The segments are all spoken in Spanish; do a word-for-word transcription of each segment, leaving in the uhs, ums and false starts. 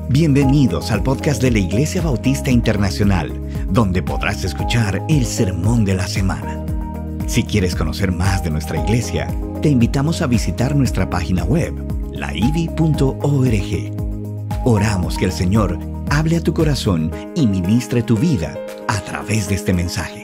Bienvenidos al podcast de la Iglesia Bautista Internacional, donde podrás escuchar el sermón de la semana. Si quieres conocer más de nuestra iglesia, te invitamos a visitar nuestra página web, la i b i punto org. Oramos que el Señor hable a tu corazón y ministre tu vida a través de este mensaje.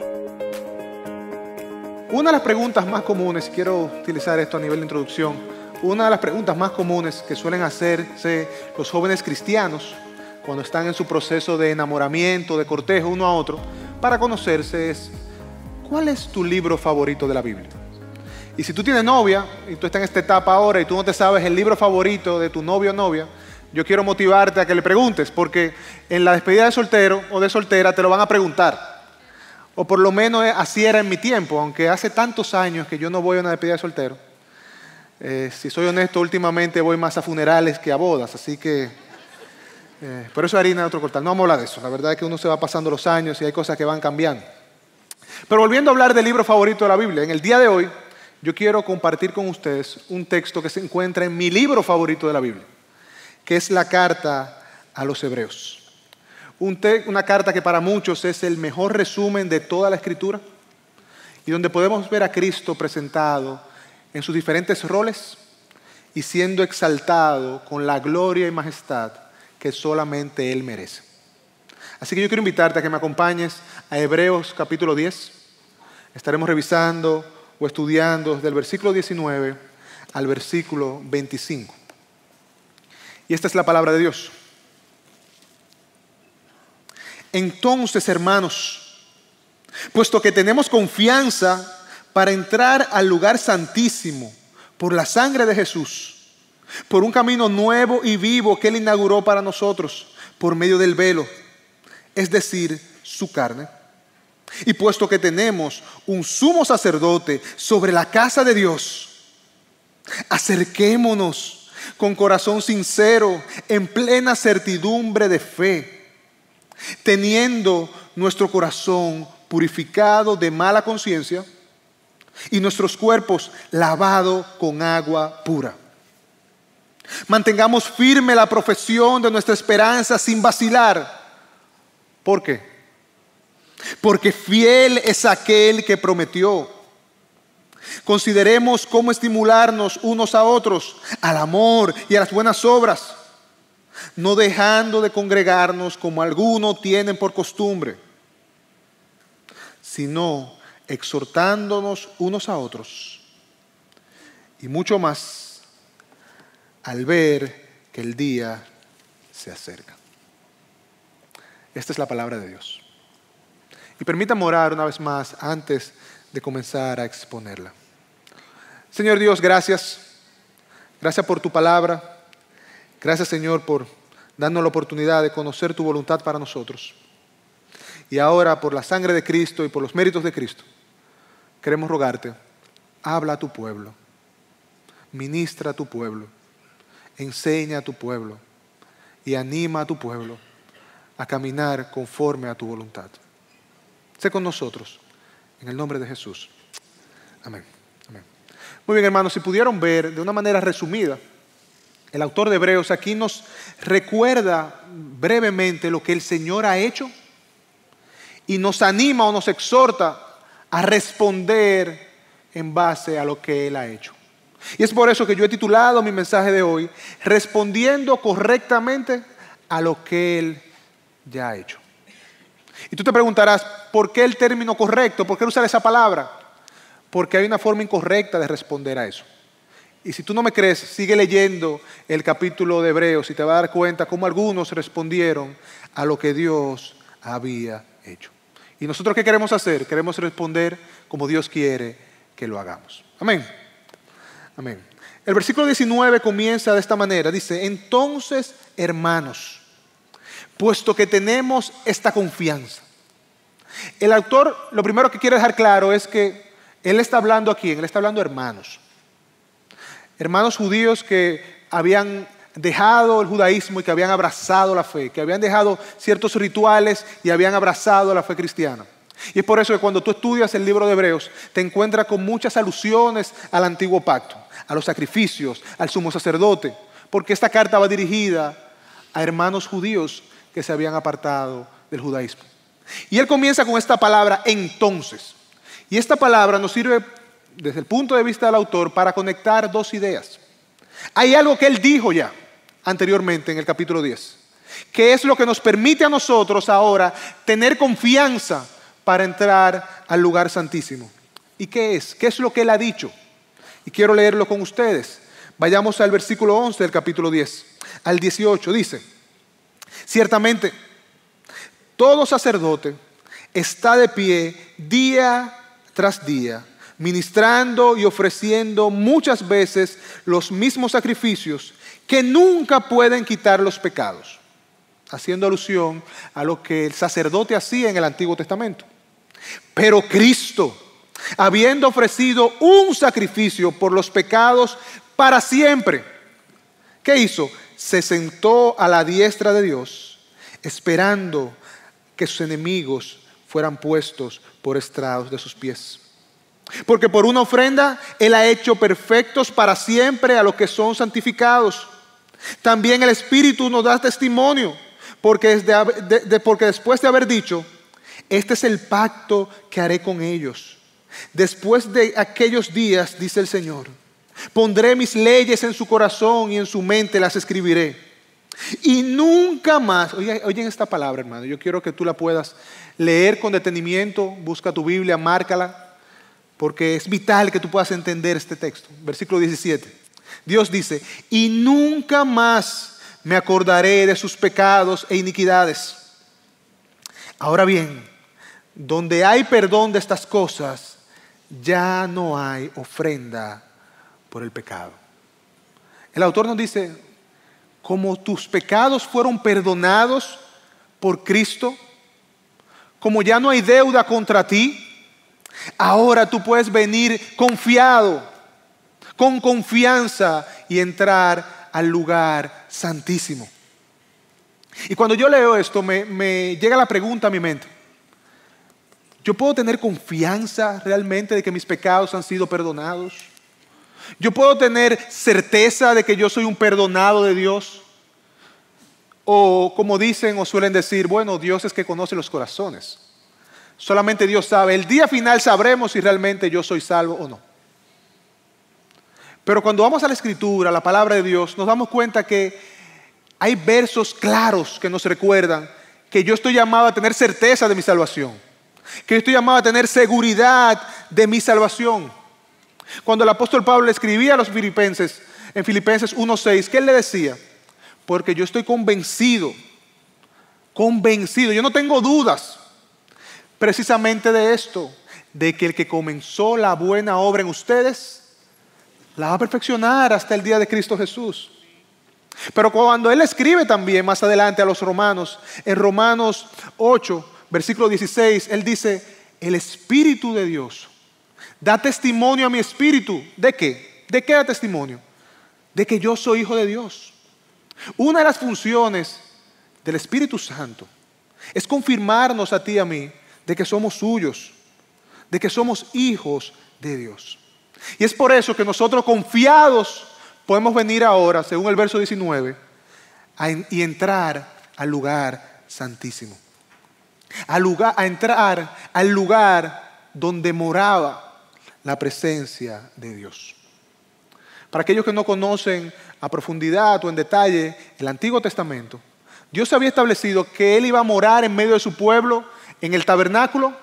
Una de las preguntas más comunes, quiero utilizar esto a nivel de introducción, una de las preguntas más comunes que suelen hacerse los jóvenes cristianos cuando están en su proceso de enamoramiento, de cortejo uno a otro, para conocerse es: ¿cuál es tu libro favorito de la Biblia? Y si tú tienes novia y tú estás en esta etapa ahora y tú no te sabes el libro favorito de tu novio o novia, yo quiero motivarte a que le preguntes, porque en la despedida de soltero o de soltera te lo van a preguntar. O por lo menos así era en mi tiempo, aunque hace tantos años que yo no voy a una despedida de soltero. Eh, si soy honesto, últimamente voy más a funerales que a bodas, así que eh, por eso harina de otro cortal. No vamos a hablar de eso, la verdad es que uno se va pasando los años y hay cosas que van cambiando. Pero volviendo a hablar del libro favorito de la Biblia, en el día de hoy yo quiero compartir con ustedes un texto que se encuentra en mi libro favorito de la Biblia, que es la carta a los Hebreos. Un te- una carta que para muchos es el mejor resumen de toda la Escritura y donde podemos ver a Cristo presentado en sus diferentes roles y siendo exaltado con la gloria y majestad que solamente Él merece. Así que yo quiero invitarte a que me acompañes a Hebreos capítulo diez. Estaremos revisando o estudiando desde el versículo diecinueve al versículo veinticinco. Y esta es la palabra de Dios. Entonces, hermanos, puesto que tenemos confianza para entrar al lugar santísimo por la sangre de Jesús, por un camino nuevo y vivo que Él inauguró para nosotros por medio del velo, es decir, su carne. Y puesto que tenemos un sumo sacerdote sobre la casa de Dios, acerquémonos con corazón sincero, en plena certidumbre de fe, teniendo nuestro corazón purificado de mala conciencia y nuestros cuerpos lavados con agua pura. Mantengamos firme la profesión de nuestra esperanza sin vacilar. ¿Por qué? Porque fiel es aquel que prometió. Consideremos cómo estimularnos unos a otros al amor y a las buenas obras, no dejando de congregarnos como algunos tienen por costumbre, sino exhortándonos unos a otros, y mucho más al ver que el día se acerca. Esta es la palabra de Dios. Y permítame orar una vez más antes de comenzar a exponerla. Señor Dios, gracias. Gracias por tu palabra. Gracias, Señor, por darnos la oportunidad de conocer tu voluntad para nosotros. Y ahora, por la sangre de Cristo y por los méritos de Cristo, queremos rogarte: habla a tu pueblo, ministra a tu pueblo, enseña a tu pueblo y anima a tu pueblo a caminar conforme a tu voluntad. Sé con nosotros, en el nombre de Jesús. Amén. Amén. Muy bien, hermanos, si pudieron ver de una manera resumida, el autor de Hebreos aquí nos recuerda brevemente lo que el Señor ha hecho y nos anima o nos exhorta a responder en base a lo que Él ha hecho. Y es por eso que yo he titulado mi mensaje de hoy: respondiendo correctamente a lo que Él ya ha hecho. Y tú te preguntarás, ¿por qué el término correcto? ¿Por qué usar esa palabra? Porque hay una forma incorrecta de responder a eso. Y si tú no me crees, sigue leyendo el capítulo de Hebreos y te vas a dar cuenta cómo algunos respondieron a lo que Dios había hecho. ¿Y nosotros qué queremos hacer? Queremos responder como Dios quiere que lo hagamos. Amén. Amén. El versículo diecinueve comienza de esta manera. Dice: entonces, hermanos, puesto que tenemos esta confianza. El autor lo primero que quiere dejar claro es que él está hablando aquí, él está hablando de hermanos. Hermanos judíos que habían dejado el judaísmo y que habían abrazado la fe, que habían dejado ciertos rituales y habían abrazado la fe cristiana. Y es por eso que cuando tú estudias el libro de Hebreos te encuentras con muchas alusiones al antiguo pacto, a los sacrificios, al sumo sacerdote, porque esta carta va dirigida a hermanos judíos que se habían apartado del judaísmo. Y él comienza con esta palabra entonces. Y esta palabra nos sirve desde el punto de vista del autor para conectar dos ideas. Hay algo que él dijo ya anteriormente en el capítulo diez, que es lo que nos permite a nosotros ahora tener confianza para entrar al lugar santísimo. ¿Y qué es? ¿Qué es lo que él ha dicho? Y quiero leerlo con ustedes. Vayamos al versículo once del capítulo diez, al dieciocho. Dice: ciertamente, todo sacerdote está de pie día tras día, ministrando y ofreciendo muchas veces los mismos sacrificios que nunca pueden quitar los pecados, haciendo alusión a lo que el sacerdote hacía en el Antiguo Testamento. Pero Cristo, habiendo ofrecido un sacrificio por los pecados para siempre, ¿qué hizo? Se sentó a la diestra de Dios, esperando que sus enemigos fueran puestos por estrados de sus pies. Porque por una ofrenda Él ha hecho perfectos para siempre a los que son santificados. También el Espíritu nos da testimonio, porque, desde, de, de, porque después de haber dicho: este es el pacto que haré con ellos. Después de aquellos días, dice el Señor, pondré mis leyes en su corazón y en su mente las escribiré. Y nunca más, oye, oyen esta palabra, hermano, yo quiero que tú la puedas leer con detenimiento. Busca tu Biblia, márcala, porque es vital que tú puedas entender este texto. Versículo diecisiete. Dios dice: y nunca más me acordaré de sus pecados e iniquidades. Ahora bien, donde hay perdón de estas cosas, ya no hay ofrenda por el pecado. El autor nos dice: como tus pecados fueron perdonados por Cristo, como ya no hay deuda contra ti, ahora tú puedes venir confiado, con confianza, y entrar al lugar santísimo. Y cuando yo leo esto, me, me llega la pregunta a mi mente: ¿yo puedo tener confianza realmente de que mis pecados han sido perdonados? ¿Yo puedo tener certeza de que yo soy un perdonado de Dios? O como dicen o suelen decir, bueno, Dios es que conoce los corazones. Solamente Dios sabe. El día final sabremos si realmente yo soy salvo o no. Pero cuando vamos a la Escritura, a la palabra de Dios, nos damos cuenta que hay versos claros que nos recuerdan que yo estoy llamado a tener certeza de mi salvación, que yo estoy llamado a tener seguridad de mi salvación. Cuando el apóstol Pablo le escribía a los filipenses, en Filipenses uno seis, ¿qué él le decía? Porque yo estoy convencido, convencido, yo no tengo dudas precisamente de esto, de que el que comenzó la buena obra en ustedes, la va a perfeccionar hasta el día de Cristo Jesús. Pero cuando él escribe también más adelante a los romanos, en Romanos ocho, versículo dieciséis, él dice: el Espíritu de Dios da testimonio a mi espíritu. ¿De qué? ¿De qué da testimonio? De que yo soy hijo de Dios. Una de las funciones del Espíritu Santo es confirmarnos a ti y a mí de que somos suyos, de que somos hijos de Dios. Y es por eso que nosotros, confiados, podemos venir ahora, según el verso diecinueve, a en, y entrar al lugar santísimo. A, lugar, a entrar al lugar donde moraba la presencia de Dios. Para aquellos que no conocen a profundidad o en detalle el Antiguo Testamento, Dios había establecido que Él iba a morar en medio de su pueblo en el tabernáculo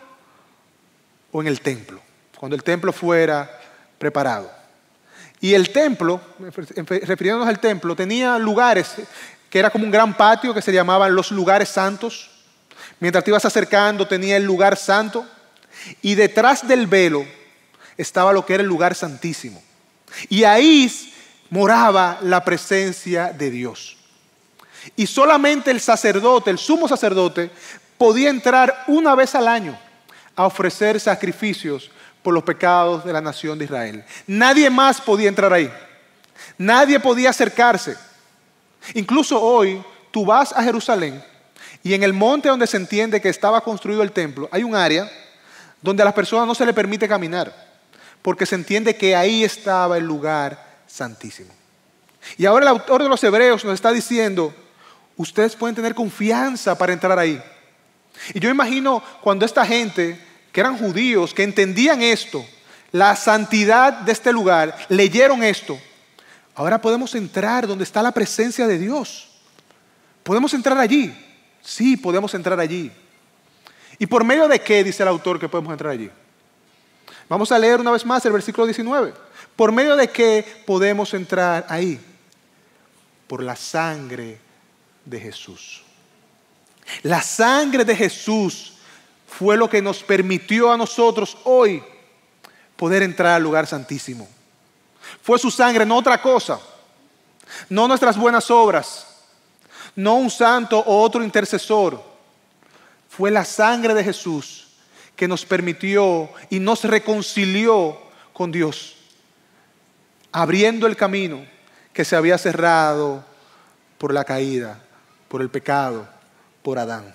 o en el templo, cuando el templo fuera preparado. Y el templo, refiriéndonos al templo, tenía lugares que era como un gran patio que se llamaban los lugares santos. Mientras te ibas acercando tenía el lugar santo, y detrás del velo estaba lo que era el lugar santísimo. Y ahí moraba la presencia de Dios. Y solamente el sacerdote, el sumo sacerdote, podía entrar una vez al año a ofrecer sacrificios por los pecados de la nación de Israel. Nadie más podía entrar ahí. Nadie podía acercarse. Incluso hoy tú vas a Jerusalén y en el monte donde se entiende que estaba construido el templo hay un área donde a las personas no se les permite caminar, porque se entiende que ahí estaba el lugar santísimo. Y ahora el autor de los Hebreos nos está diciendo: ustedes pueden tener confianza para entrar ahí. Y yo imagino cuando esta gente, que eran judíos, que entendían esto, la santidad de este lugar, leyeron esto. Ahora podemos entrar donde está la presencia de Dios. ¿Podemos entrar allí? Sí, podemos entrar allí. ¿Y por medio de qué dice el autor que podemos entrar allí? Vamos a leer una vez más el versículo diecinueve. ¿Por medio de qué podemos entrar ahí? Por la sangre de Jesús. La sangre de Jesús fue lo que nos permitió a nosotros hoy poder entrar al lugar santísimo. Fue su sangre, no otra cosa. No nuestras buenas obras. No un santo o otro intercesor. Fue la sangre de Jesús que nos permitió y nos reconcilió con Dios, abriendo el camino que se había cerrado por la caída, por el pecado, por Adán.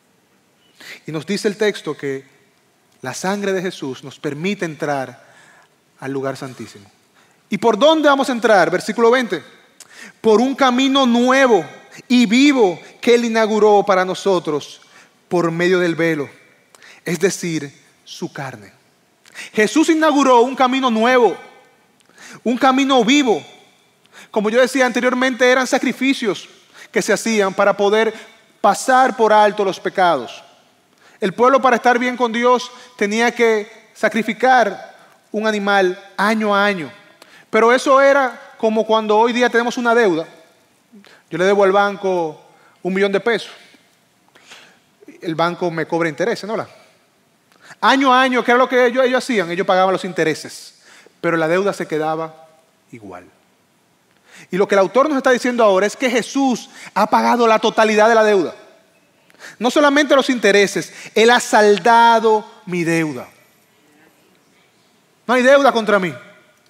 Y nos dice el texto que la sangre de Jesús nos permite entrar al lugar santísimo. ¿Y por dónde vamos a entrar? Versículo veinte. Por un camino nuevo y vivo que Él inauguró para nosotros por medio del velo, es decir, su carne. Jesús inauguró un camino nuevo, un camino vivo. Como yo decía anteriormente, eran sacrificios que se hacían para poder pasar por alto los pecados. El pueblo, para estar bien con Dios, tenía que sacrificar un animal año a año. Pero eso era como cuando hoy día tenemos una deuda. Yo le debo al banco un millón de pesos. El banco me cobra intereses, ¿no? Año a año, ¿qué era lo que ellos, ellos hacían? Ellos pagaban los intereses, pero la deuda se quedaba igual. Y lo que el autor nos está diciendo ahora es que Jesús ha pagado la totalidad de la deuda. No solamente los intereses, Él ha saldado mi deuda. No hay deuda contra mí.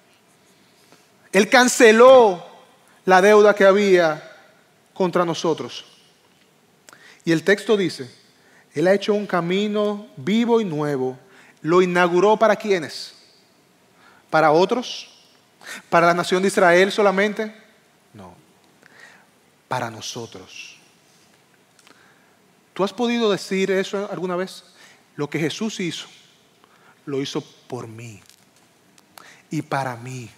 Él canceló la deuda que había contra nosotros. Y el texto dice, Él ha hecho un camino vivo y nuevo. ¿Lo inauguró para quiénes? ¿Para otros? ¿Para la nación de Israel solamente? No. Para nosotros. ¿Tú has podido decir eso alguna vez? Lo que Jesús hizo, lo hizo por mí y para mí.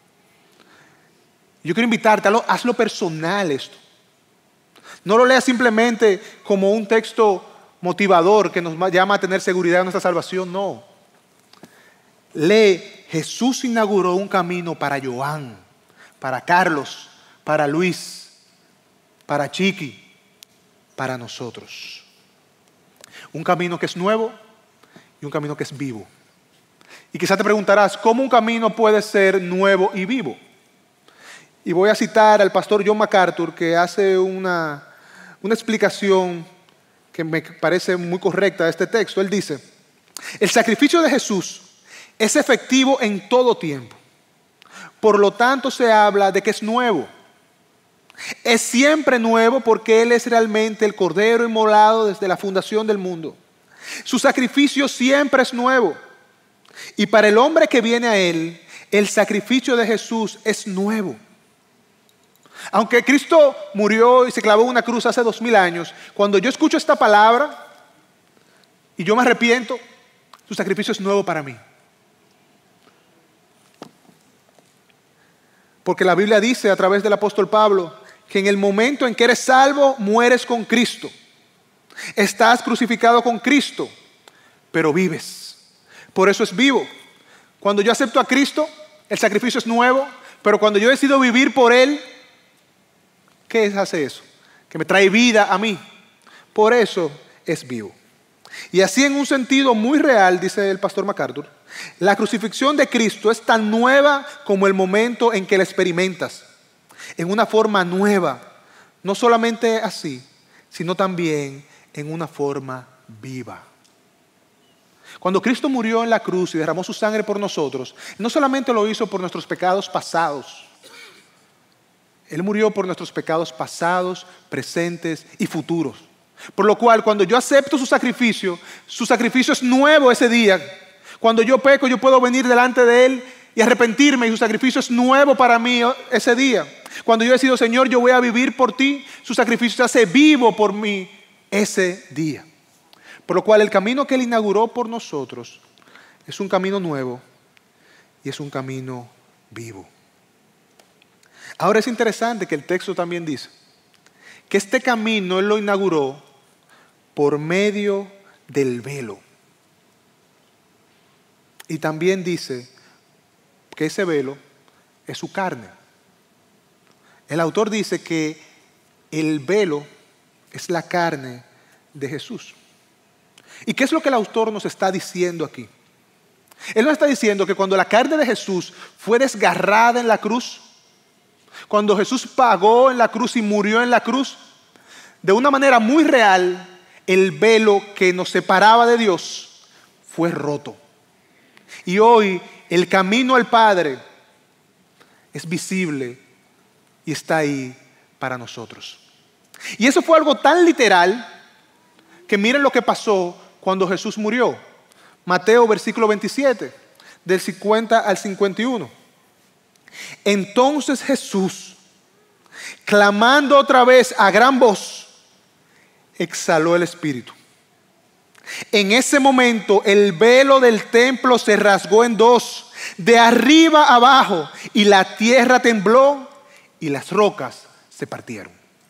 Yo quiero invitarte, hazlo, hazlo personal esto. No lo leas simplemente como un texto motivador que nos llama a tener seguridad en nuestra salvación, no. Lee, Jesús inauguró un camino para Joan, para Carlos, para Luis, para Chiqui, para nosotros. Un camino que es nuevo y un camino que es vivo. Y quizás te preguntarás, ¿cómo un camino puede ser nuevo y vivo? Y voy a citar al pastor John MacArthur, que hace una, una explicación que me parece muy correcta de este texto. Él dice, el sacrificio de Jesús es efectivo en todo tiempo. Por lo tanto, se habla de que es nuevo. Es siempre nuevo porque Él es realmente el Cordero inmolado desde la fundación del mundo. Su sacrificio siempre es nuevo. Y para el hombre que viene a Él, el sacrificio de Jesús es nuevo. Aunque Cristo murió y se clavó en una cruz hace dos mil años, cuando yo escucho esta palabra y yo me arrepiento, su sacrificio es nuevo para mí. Porque la Biblia dice a través del apóstol Pablo que en el momento en que eres salvo, mueres con Cristo. Estás crucificado con Cristo, pero vives. Por eso es vivo. Cuando yo acepto a Cristo, el sacrificio es nuevo, pero cuando yo decido vivir por Él, ¿qué hace eso? Que me trae vida a mí. Por eso es vivo. Y así, en un sentido muy real, dice el pastor MacArthur, la crucifixión de Cristo es tan nueva como el momento en que la experimentas. En una forma nueva. No solamente así, sino también en una forma viva. Cuando Cristo murió en la cruz y derramó su sangre por nosotros, no solamente lo hizo por nuestros pecados pasados. Él murió por nuestros pecados pasados, presentes y futuros. Por lo cual, cuando yo acepto su sacrificio, su sacrificio es nuevo ese día. Cuando yo peco, yo puedo venir delante de Él y arrepentirme, y su sacrificio es nuevo para mí ese día. Cuando yo decido, Señor, yo voy a vivir por ti, su sacrificio se hace vivo por mí ese día. Por lo cual el camino que Él inauguró por nosotros es un camino nuevo y es un camino vivo. Ahora es interesante que el texto también dice que este camino Él lo inauguró por medio del velo. Y también dice que ese velo es su carne. El autor dice que el velo es la carne de Jesús. ¿Y qué es lo que el autor nos está diciendo aquí? Él nos está diciendo que cuando la carne de Jesús fue desgarrada en la cruz, cuando Jesús pagó en la cruz y murió en la cruz, de una manera muy real, el velo que nos separaba de Dios fue roto. Y hoy el camino al Padre es visible y está ahí para nosotros. Y eso fue algo tan literal que miren lo que pasó cuando Jesús murió. Mateo versículo veintisiete, del cincuenta al cincuenta y uno. Entonces Jesús, clamando otra vez a gran voz, exhaló el espíritu. En ese momento el velo del templo se rasgó en dos, de arriba a abajo, y la tierra tembló y las rocas se partieron.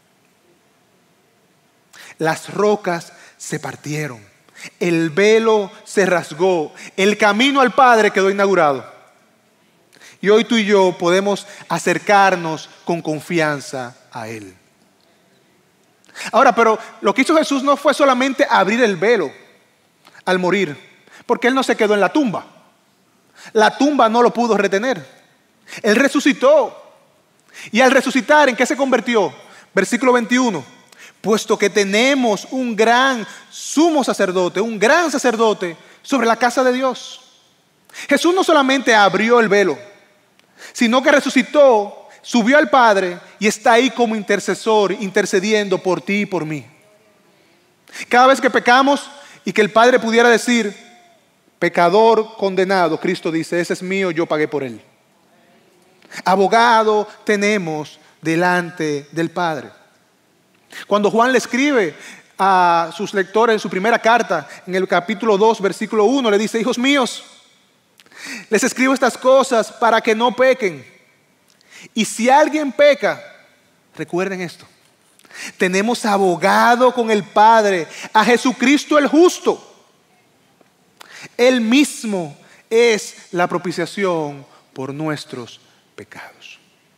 Las rocas se partieron. El velo se rasgó. El camino al Padre quedó inaugurado. Y hoy tú y yo podemos acercarnos con confianza a Él. Ahora, pero lo que hizo Jesús no fue solamente abrir el velo al morir, porque Él no se quedó en la tumba. La tumba no lo pudo retener. Él resucitó. Y al resucitar, ¿en qué se convirtió? Versículo veintiuno. Puesto que tenemos un gran sumo sacerdote, un gran sacerdote sobre la casa de Dios. Jesús no solamente abrió el velo, sino que resucitó, subió al Padre y está ahí como intercesor, intercediendo por ti y por mí. Cada vez que pecamos y que el Padre pudiera decir, pecador condenado, Cristo dice, ese es mío, yo pagué por él. Abogado tenemos delante del Padre. Cuando Juan le escribe a sus lectores en su primera carta, en el capítulo dos, versículo uno, le dice, hijos míos, les escribo estas cosas para que no pequen. Y si alguien peca, recuerden esto, tenemos abogado con el Padre, a Jesucristo el justo. Él mismo es la propiciación por nuestros pecados.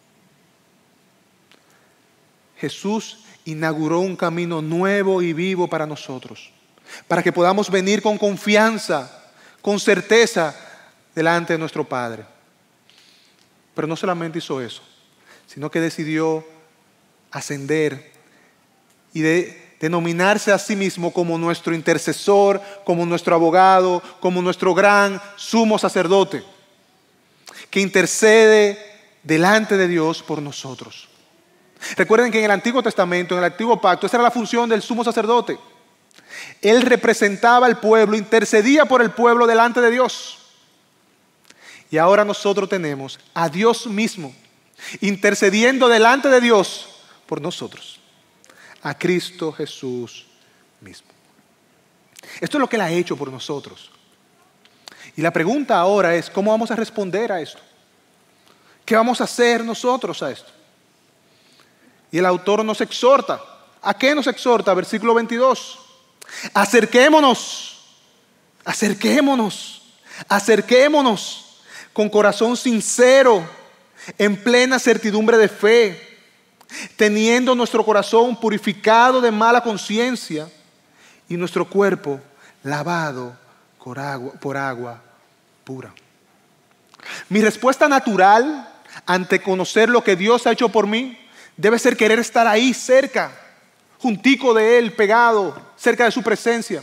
Jesús inauguró un camino nuevo y vivo para nosotros, para que podamos venir con confianza, con certeza delante de nuestro Padre. Pero no solamente hizo eso, sino que decidió ascender y de, denominarse a sí mismo como nuestro intercesor, como nuestro abogado, como nuestro gran sumo sacerdote, que intercede delante de Dios por nosotros. Recuerden que en el Antiguo Testamento, en el Antiguo Pacto, esa era la función del sumo sacerdote. Él representaba al pueblo, intercedía por el pueblo delante de Dios. Y ahora nosotros tenemos a Dios mismo intercediendo delante de Dios por nosotros, a Cristo Jesús mismo. Esto es lo que Él ha hecho por nosotros. Y la pregunta ahora es, ¿cómo vamos a responder a esto? ¿Qué vamos a hacer nosotros a esto? Y el autor nos exhorta. ¿A qué nos exhorta? Versículo veintidós. Acerquémonos, acerquémonos, acerquémonos con corazón sincero, en plena certidumbre de fe, teniendo nuestro corazón purificado de mala conciencia y nuestro cuerpo lavado por agua, por agua pura. Mi respuesta natural ante conocer lo que Dios ha hecho por mí debe ser querer estar ahí cerca, juntico de Él, pegado, cerca de su presencia.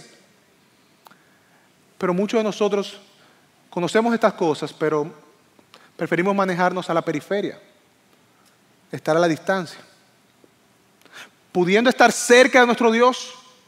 Pero muchos de nosotros conocemos estas cosas, pero preferimos manejarnos a la periferia, estar a la distancia. Pudiendo estar cerca de nuestro Dios,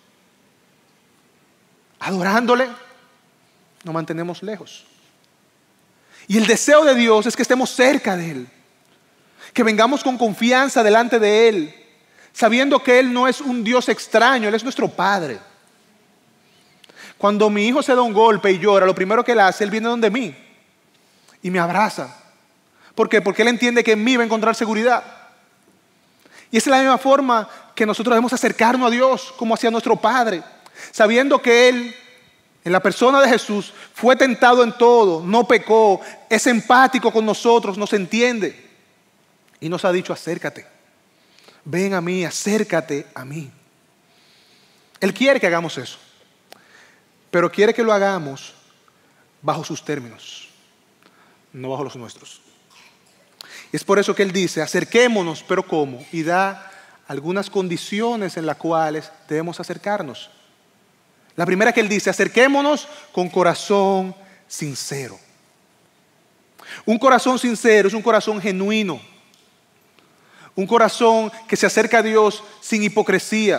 adorándole, nos mantenemos lejos. Y el deseo de Dios es que estemos cerca de Él, Que vengamos con confianza delante de Él, sabiendo que Él no es un Dios extraño, Él es nuestro Padre. Cuando mi hijo se da un golpe y llora, lo primero que Él hace, Él viene donde mí y me abraza. ¿Por qué? Porque Él entiende que en mí va a encontrar seguridad. Y esa es la misma forma que nosotros debemos acercarnos a Dios, como hacia nuestro Padre, sabiendo que Él, en la persona de Jesús, fue tentado en todo, no pecó, es empático con nosotros, nos entiende. Y nos ha dicho, acércate, ven a mí, acércate a mí. Él quiere que hagamos eso, pero quiere que lo hagamos bajo sus términos, no bajo los nuestros. Y es por eso que Él dice, acerquémonos, pero ¿cómo? Y da algunas condiciones en las cuales debemos acercarnos. La primera que Él dice, acerquémonos con corazón sincero. Un corazón sincero es un corazón genuino. Un corazón que se acerca a Dios sin hipocresía,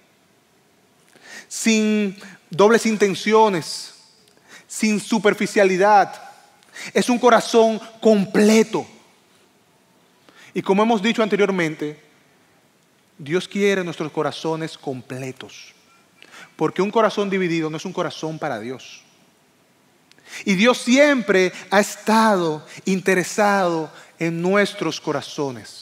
sin dobles intenciones, sin superficialidad. Es un corazón completo. Y como hemos dicho anteriormente, Dios quiere nuestros corazones completos. Porque un corazón dividido no es un corazón para Dios. Y Dios siempre ha estado interesado en nuestros corazones.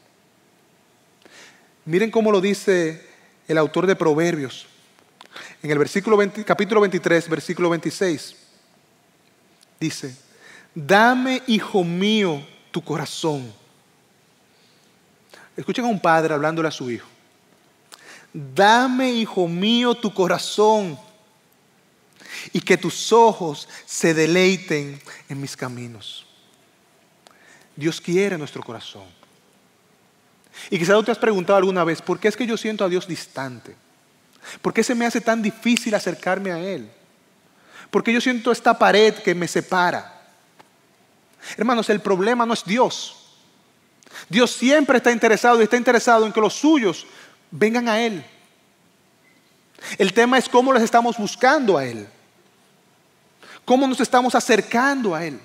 Miren cómo lo dice el autor de Proverbios. En el versículo veinte, capítulo veintitrés, versículo veintiséis. Dice, dame, hijo mío, tu corazón. Escuchen a un padre hablándole a su hijo. Dame, hijo mío, tu corazón, y que tus ojos se deleiten en mis caminos. Dios quiere nuestro corazón. Y quizás tú te has preguntado alguna vez, ¿por qué es que yo siento a Dios distante? ¿Por qué se me hace tan difícil acercarme a Él? ¿Por qué yo siento esta pared que me separa? Hermanos, el problema no es Dios. Dios siempre está interesado y está interesado en que los suyos vengan a Él. El tema es cómo les estamos buscando a Él. Cómo nos estamos acercando a Él.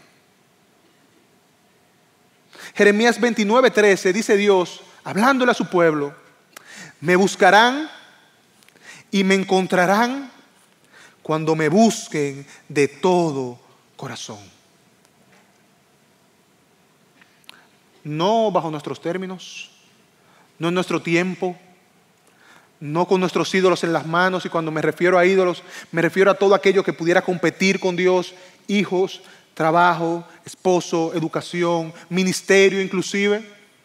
Jeremías veintinueve, trece dice Dios, hablándole a su pueblo, me buscarán y me encontrarán cuando me busquen de todo corazón. No bajo nuestros términos, no en nuestro tiempo, no con nuestros ídolos en las manos. Y cuando me refiero a ídolos, me refiero a todo aquello que pudiera competir con Dios, hijos, trabajo, esposo, educación, ministerio inclusive.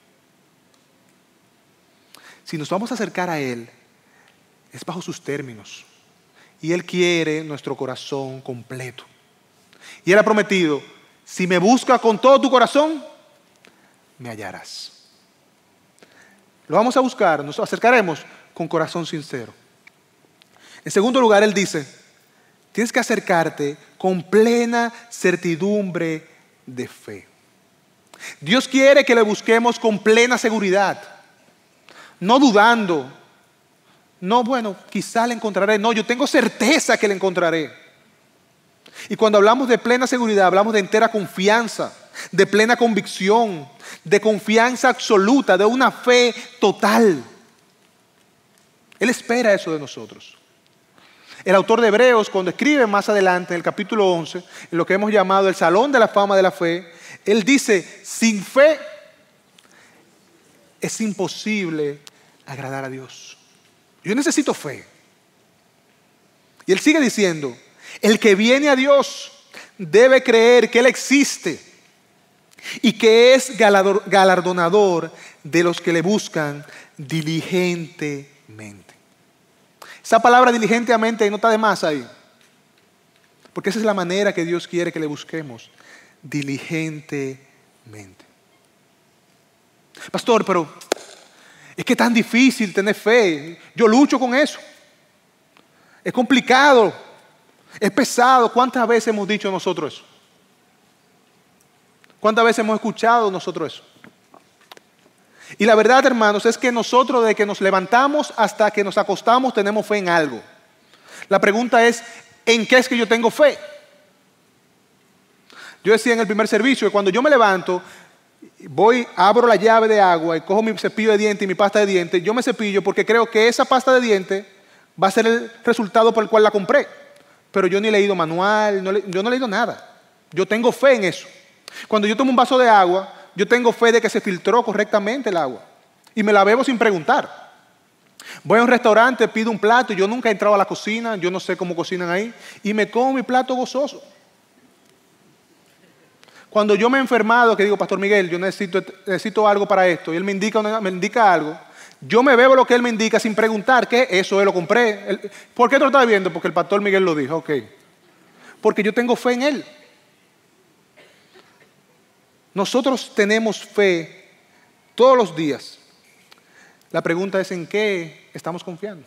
Si nos vamos a acercar a Él, es bajo sus términos. Y Él quiere nuestro corazón completo. Y Él ha prometido, si me buscas con todo tu corazón, me hallarás. Lo vamos a buscar, nos acercaremos con corazón sincero. En segundo lugar, Él dice, tienes que acercarte con plena certidumbre de fe. Dios quiere que le busquemos con plena seguridad, no dudando. No, bueno, quizá le encontraré. No, yo tengo certeza que le encontraré. Y cuando hablamos de plena seguridad, hablamos de entera confianza, de plena convicción, de confianza absoluta, de una fe total. Él espera eso de nosotros. El autor de Hebreos, cuando escribe más adelante en el capítulo once, en lo que hemos llamado el Salón de la Fama de la Fe, él dice, sin fe es imposible agradar a Dios. Yo necesito fe. Y él sigue diciendo, el que viene a Dios debe creer que Él existe y que es galardonador de los que le buscan diligentemente. Esa palabra diligentemente no está de más ahí, porque esa es la manera que Dios quiere que le busquemos, diligentemente. Pastor, pero es que es tan difícil tener fe. Yo lucho con eso. Es complicado, es pesado. ¿Cuántas veces hemos dicho nosotros eso? ¿Cuántas veces hemos escuchado nosotros eso? Y la verdad, hermanos, es que nosotros desde que nos levantamos hasta que nos acostamos tenemos fe en algo. La pregunta es, ¿en qué es que yo tengo fe? Yo decía en el primer servicio que cuando yo me levanto, voy, abro la llave de agua y cojo mi cepillo de dientes y mi pasta de dientes, yo me cepillo porque creo que esa pasta de dientes va a ser el resultado por el cual la compré. Pero yo ni he leído manual, no le, yo no he leído nada. Yo tengo fe en eso. Cuando yo tomo un vaso de agua, yo tengo fe de que se filtró correctamente el agua. Y me la bebo sin preguntar. Voy a un restaurante, pido un plato, yo nunca he entrado a la cocina, yo no sé cómo cocinan ahí, y me como mi plato gozoso. Cuando yo me he enfermado, que digo, Pastor Miguel, yo necesito, necesito algo para esto, y él me indica, me indica algo, yo me bebo lo que él me indica sin preguntar, ¿qué? Eso él lo compré. ¿Por qué tú lo estás viendo? Porque el Pastor Miguel lo dijo, ok. Porque yo tengo fe en él. Nosotros tenemos fe todos los días. La pregunta es ¿en qué estamos confiando?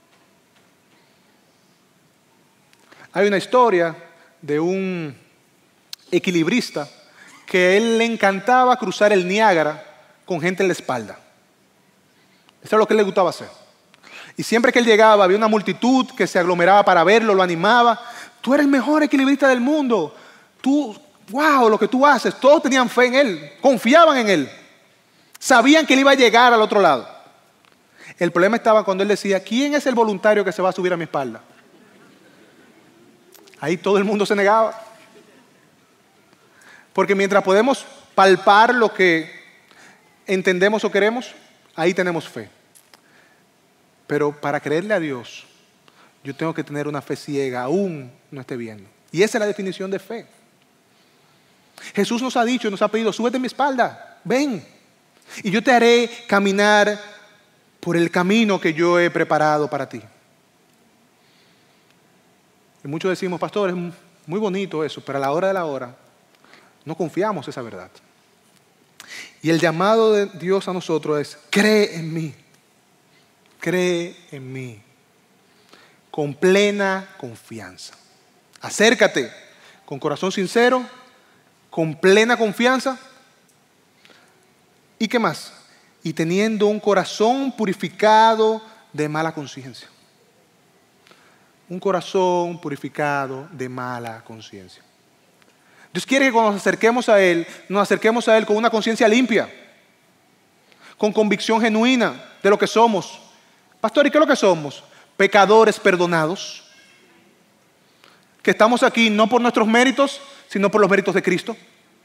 Hay una historia de un equilibrista que a él le encantaba cruzar el Niágara con gente en la espalda. Eso es lo que le gustaba hacer. Y siempre que él llegaba había una multitud que se aglomeraba para verlo, lo animaba. Tú eres el mejor equilibrista del mundo. Tú, wow, lo que tú haces. Todos tenían fe en él, confiaban en él. Sabían que él iba a llegar al otro lado. El problema estaba cuando él decía, ¿quién es el voluntario que se va a subir a mi espalda? Ahí todo el mundo se negaba. Porque mientras podemos palpar lo que entendemos o queremos, ahí tenemos fe. Pero para creerle a Dios, yo tengo que tener una fe ciega, aún no esté viendo. Y esa es la definición de fe. Jesús nos ha dicho, nos ha pedido, súbete a mi espalda, ven. Y yo te haré caminar por el camino que yo he preparado para ti. Y muchos decimos, pastor, es muy bonito eso, pero a la hora de la hora no confiamos esa verdad. Y el llamado de Dios a nosotros es, cree en mí, cree en mí, con plena confianza. Acércate con corazón sincero, con plena confianza. ¿Y qué más? Y teniendo un corazón purificado de mala conciencia. Un corazón purificado de mala conciencia. Dios quiere que cuando nos acerquemos a Él, nos acerquemos a Él con una conciencia limpia, con convicción genuina de lo que somos. Pastor, ¿y qué es lo que somos? Pecadores perdonados, que estamos aquí no por nuestros méritos, sino por los méritos de Cristo.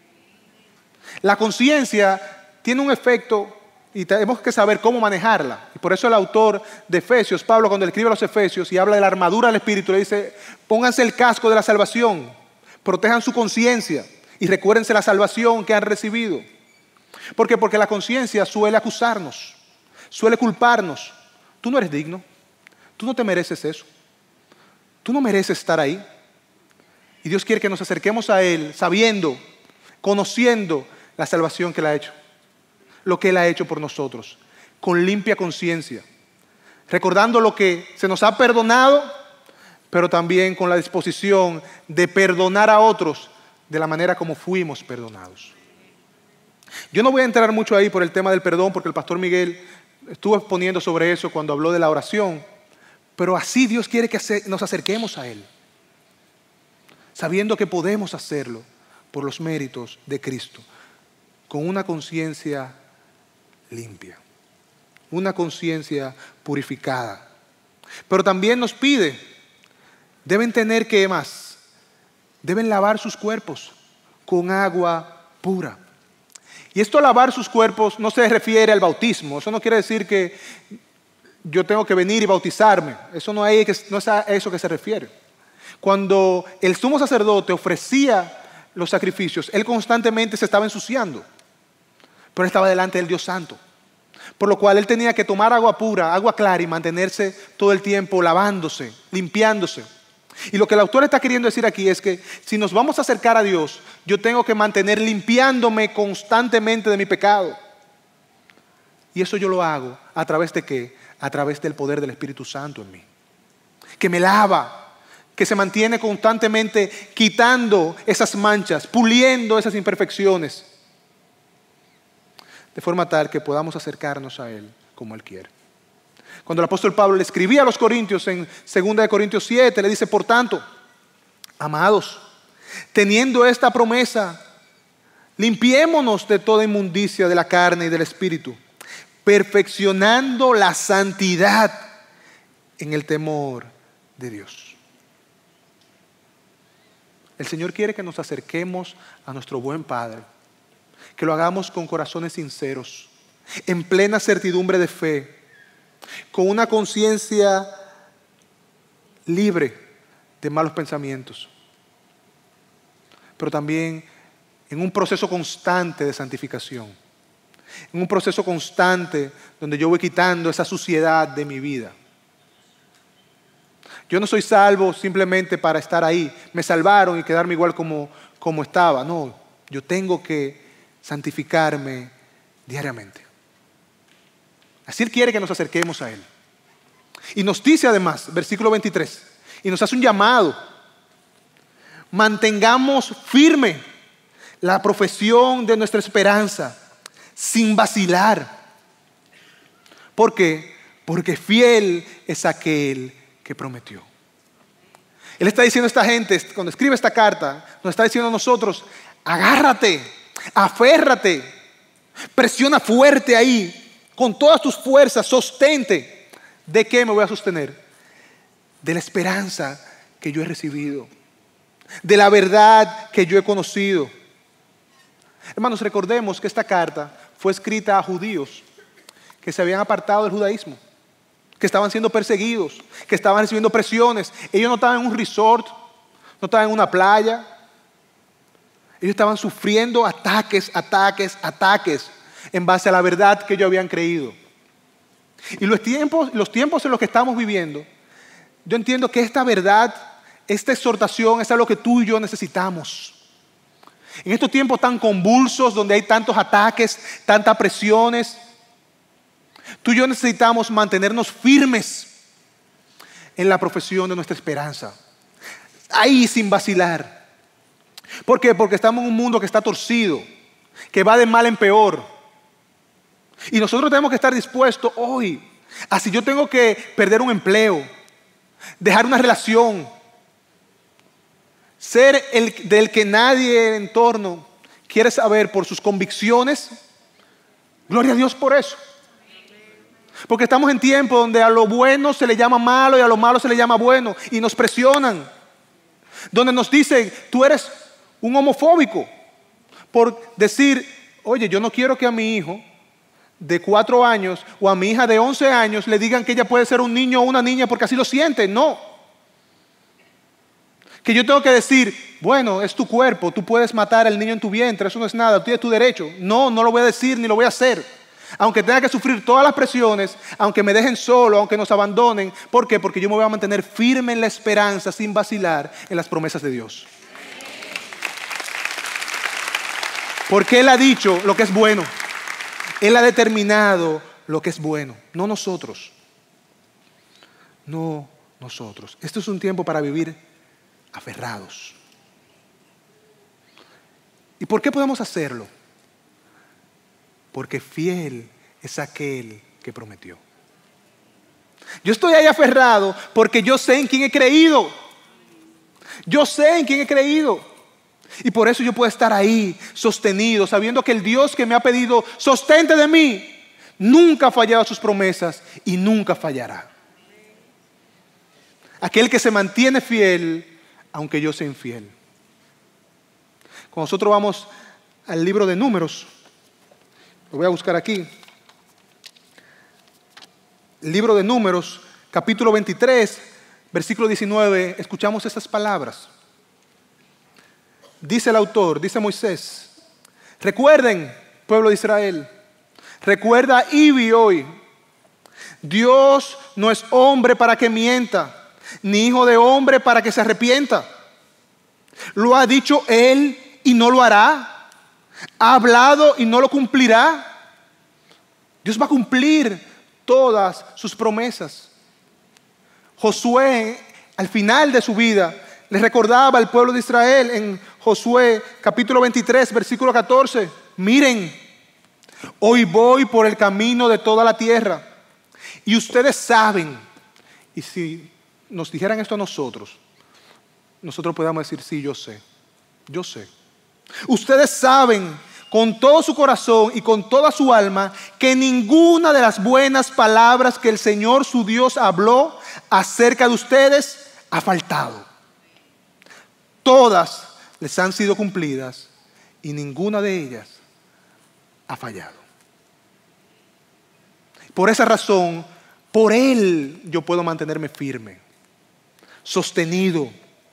La conciencia tiene un efecto y tenemos que saber cómo manejarla. Y por eso el autor de Efesios, Pablo, cuando le escribe a los Efesios y habla de la armadura del Espíritu, le dice, pónganse el casco de la salvación, protejan su conciencia y recuérdense la salvación que han recibido. ¿Por qué? Porque la conciencia suele acusarnos, suele culparnos. Tú no eres digno, tú no te mereces eso, tú no mereces estar ahí. Y Dios quiere que nos acerquemos a Él sabiendo, conociendo la salvación que Él ha hecho, lo que Él ha hecho por nosotros, con limpia conciencia, recordando lo que se nos ha perdonado, pero también con la disposición de perdonar a otros de la manera como fuimos perdonados. Yo no voy a entrar mucho ahí por el tema del perdón, porque el pastor Miguel estuvo exponiendo sobre eso cuando habló de la oración, pero así Dios quiere que nos acerquemos a Él, sabiendo que podemos hacerlo por los méritos de Cristo, con una conciencia limpia, una conciencia purificada. Pero también nos pide, deben tener ¿qué más? Deben lavar sus cuerpos con agua pura. Y esto lavar sus cuerpos no se refiere al bautismo. Eso no quiere decir que yo tengo que venir y bautizarme. Eso no es, no es a eso que se refiere. Cuando el sumo sacerdote ofrecía los sacrificios, él constantemente se estaba ensuciando, pero él estaba delante del Dios Santo, por lo cual él tenía que tomar agua pura, agua clara, y mantenerse todo el tiempo lavándose, limpiándose. Y lo que el autor está queriendo decir aquí es que si nos vamos a acercar a Dios, yo tengo que mantener limpiándome constantemente de mi pecado. Y eso yo lo hago a través de ¿qué? A través del poder del Espíritu Santo en mí, que me lava, que se mantiene constantemente quitando esas manchas, puliendo esas imperfecciones, de forma tal que podamos acercarnos a Él como Él quiere. Cuando el apóstol Pablo le escribía a los corintios en segunda de Corintios siete, le dice, por tanto, amados, teniendo esta promesa, limpiémonos de toda inmundicia de la carne y del espíritu, perfeccionando la santidad en el temor de Dios. El Señor quiere que nos acerquemos a nuestro buen Padre, que lo hagamos con corazones sinceros, en plena certidumbre de fe, con una conciencia libre de malos pensamientos, pero también en un proceso constante de santificación, en un proceso constante donde yo voy quitando esa suciedad de mi vida. Yo no soy salvo simplemente para estar ahí, me salvaron y quedarme igual como, como estaba. No, yo tengo que santificarme diariamente. Así Él quiere que nos acerquemos a Él. Y nos dice además, versículo veintitrés, y nos hace un llamado: mantengamos firme la profesión de nuestra esperanza, sin vacilar. ¿Por qué? Porque fiel es aquel que prometió. Él está diciendo a esta gente, cuando escribe esta carta, nos está diciendo a nosotros: agárrate, aférrate, presiona fuerte ahí, con todas tus fuerzas, sostente. ¿De qué me voy a sostener? De la esperanza que yo he recibido, de la verdad que yo he conocido. Hermanos, recordemos que esta carta fue escrita a judíos que se habían apartado del judaísmo, que estaban siendo perseguidos, que estaban recibiendo presiones. Ellos no estaban en un resort, no estaban en una playa. Ellos estaban sufriendo ataques, ataques, ataques en base a la verdad que ellos habían creído. Y los tiempos, los tiempos en los que estamos viviendo, yo entiendo que esta verdad, esta exhortación es algo que tú y yo necesitamos. En estos tiempos tan convulsos, donde hay tantos ataques, tantas presiones, tú y yo necesitamos mantenernos firmes en la profesión de nuestra esperanza. Ahí sin vacilar. ¿Por qué? Porque estamos en un mundo que está torcido, que va de mal en peor. Y nosotros tenemos que estar dispuestos hoy, así yo tengo que perder un empleo, dejar una relación, ser el del que nadie en el entorno quiere saber por sus convicciones. Gloria a Dios por eso. Porque estamos en tiempos donde a lo bueno se le llama malo y a lo malo se le llama bueno, y nos presionan, donde nos dicen: tú eres un homofóbico por decir: oye, yo no quiero que a mi hijo de cuatro años o a mi hija de once años le digan que ella puede ser un niño o una niña porque así lo siente. No. Que yo tengo que decir: bueno, es tu cuerpo, tú puedes matar al niño en tu vientre, eso no es nada, tú tienes tu derecho. No, no lo voy a decir ni lo voy a hacer. Aunque tenga que sufrir todas las presiones, aunque me dejen solo, aunque nos abandonen. ¿Por qué? Porque yo me voy a mantener firme en la esperanza, sin vacilar en las promesas de Dios. Porque Él ha dicho lo que es bueno. Él ha determinado lo que es bueno, no nosotros. No nosotros. Esto es un tiempo para vivir aferrados. ¿Y por qué podemos hacerlo? Porque fiel es aquel que prometió. Yo estoy ahí aferrado porque yo sé en quién he creído. Yo sé en quién he creído. Y por eso yo puedo estar ahí sostenido, sabiendo que el Dios que me ha pedido sostente de mí, nunca ha fallado a sus promesas y nunca fallará. Aquel que se mantiene fiel, aunque yo sea infiel. Cuando nosotros vamos al libro de Números, lo voy a buscar aquí. El libro de Números, capítulo veintitrés, versículo diecinueve, escuchamos estas palabras. Dice el autor, dice Moisés: recuerden, pueblo de Israel, recuerda y vi hoy, Dios no es hombre para que mienta, ni hijo de hombre para que se arrepienta. Lo ha dicho Él y no lo hará. Ha hablado y no lo cumplirá. Dios va a cumplir todas sus promesas. Josué, al final de su vida, le recordaba al pueblo de Israel en Josué capítulo veintitrés, versículo catorce: miren, hoy voy por el camino de toda la tierra, y ustedes saben. Y si nos dijeran esto a nosotros, nosotros podemos decir: sí, yo sé, yo sé. Ustedes saben con todo su corazón y con toda su alma, que ninguna de las buenas palabras que el Señor su Dios habló acerca de ustedes ha faltado. Todas les han sido cumplidas y ninguna de ellas ha fallado. Por esa razón, por Él yo puedo mantenerme firme, sostenido,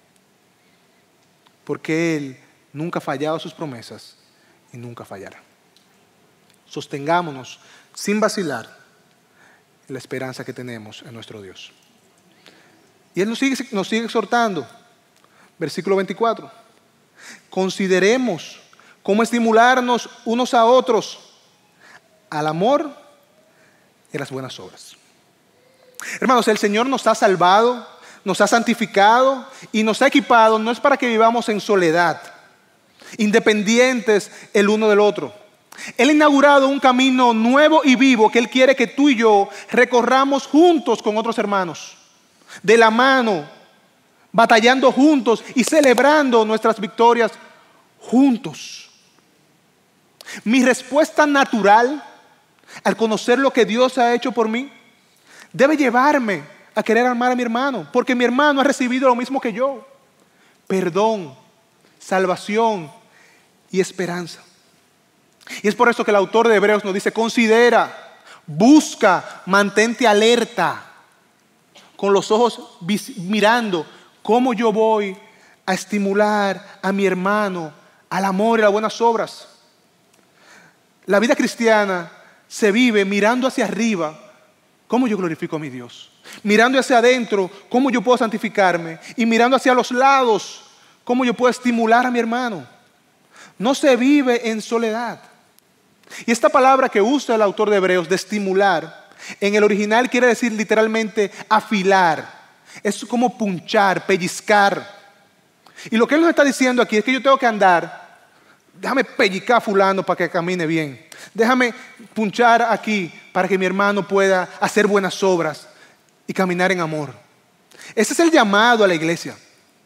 porque Él nunca ha fallado sus promesas y nunca fallará. Sostengámonos sin vacilar en la esperanza que tenemos en nuestro Dios. Y Él nos sigue, nos sigue exhortando. Versículo veinticuatro. Consideremos cómo estimularnos unos a otros al amor y a las buenas obras. Hermanos, el Señor nos ha salvado, nos ha santificado y nos ha equipado, no es para que vivamos en soledad, independientes el uno del otro. Él ha inaugurado un camino nuevo y vivo que Él quiere que tú y yo recorramos juntos con otros hermanos, de la mano, batallando juntos y celebrando nuestras victorias juntos. Mi respuesta natural al conocer lo que Dios ha hecho por mí debe llevarme a querer amar a mi hermano, porque mi hermano ha recibido lo mismo que yo: perdón, salvación y esperanza. Y es por eso que el autor de Hebreos nos dice: considera, busca, mantente alerta, con los ojos mirando cómo yo voy a estimular a mi hermano al amor y a las buenas obras. La vida cristiana se vive mirando hacia arriba, cómo yo glorifico a mi Dios, mirando hacia adentro, cómo yo puedo santificarme, y mirando hacia los lados, cómo yo puedo estimular a mi hermano. No se vive en soledad. Y esta palabra que usa el autor de Hebreos, de estimular, en el original quiere decir literalmente afilar. Es como punchar, pellizcar. Y lo que él nos está diciendo aquí es que yo tengo que andar, déjame pellizcar a fulano para que camine bien, déjame punchar aquí para que mi hermano pueda hacer buenas obras y caminar en amor. Ese es el llamado a la iglesia.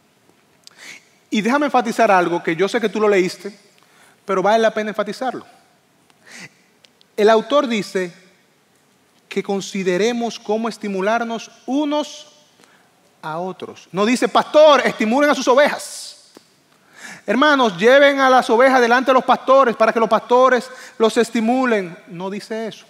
Y déjame enfatizar algo que yo sé que tú lo leíste, pero vale la pena enfatizarlo. El autor dice que consideremos cómo estimularnos unos a otros. No dice: pastor, estimulen a sus ovejas. Hermanos, lleven a las ovejas delante de los pastores para que los pastores los estimulen. No dice eso.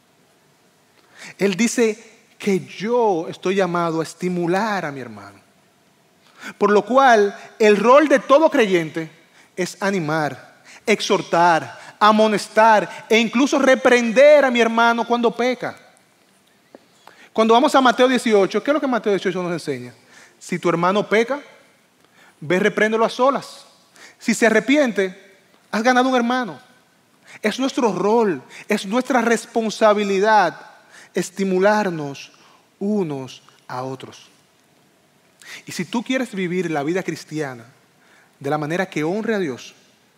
Él dice que yo estoy llamado a estimular a mi hermano. Por lo cual, el rol de todo creyente es animar, exhortar, amonestar e incluso reprender a mi hermano cuando peca. Cuando vamos a Mateo dieciocho, ¿qué es lo que Mateo dieciocho nos enseña? Si tu hermano peca, ve, repréndelo a solas. Si se arrepiente, has ganado un hermano. Es nuestro rol, es nuestra responsabilidad estimularnos unos a otros. Y si tú quieres vivir la vida cristiana de la manera que honre a Dios,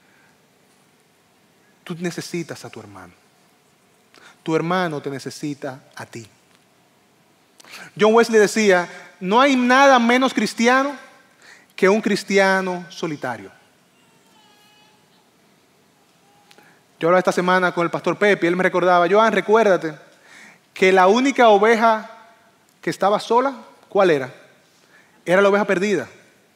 tú necesitas a tu hermano. Tu hermano te necesita a ti. John Wesley decía: no hay nada menos cristiano que un cristiano solitario. Yo hablaba esta semana con el pastor Pepe y él me recordaba: Joan, recuérdate que la única oveja que estaba sola, ¿cuál era? Era la oveja perdida.